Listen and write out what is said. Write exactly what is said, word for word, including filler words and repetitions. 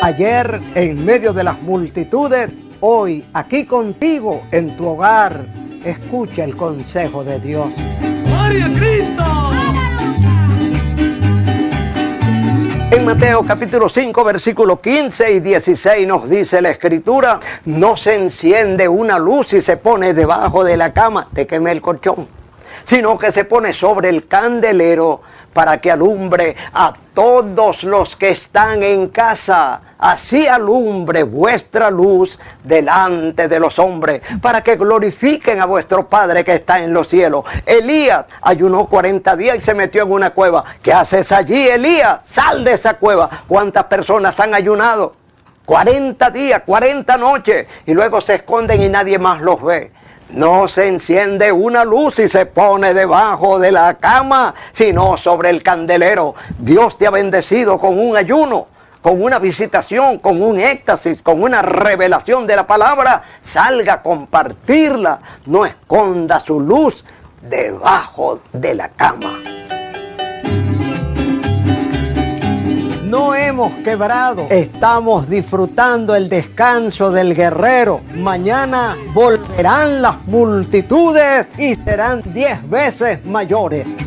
ayer en medio de las multitudes, hoy aquí contigo en tu hogar. Escucha el consejo de Dios. ¡Gloria a Cristo! En Mateo capítulo cinco, versículos quince y dieciséis nos dice la Escritura: no se enciende una luz y se pone debajo de la cama, te quemé el colchón, sino que se pone sobre el candelero para que alumbre a todos los que están en casa. Así alumbre vuestra luz delante de los hombres, para que glorifiquen a vuestro Padre que está en los cielos. Elías ayunó cuarenta días y se metió en una cueva. ¿Qué haces allí, Elías? Sal de esa cueva. ¿Cuántas personas han ayunado? cuarenta días, cuarenta noches, y luego se esconden y nadie más los ve. No se enciende una luz y se pone debajo de la cama, sino sobre el candelero. Dios te ha bendecido con un ayuno, con una visitación, con un éxtasis, con una revelación de la palabra. Salga a compartirla. No esconda su luz debajo de la cama. No hemos quebrado, estamos disfrutando el descanso del guerrero. Mañana volverán las multitudes y serán diez veces mayores.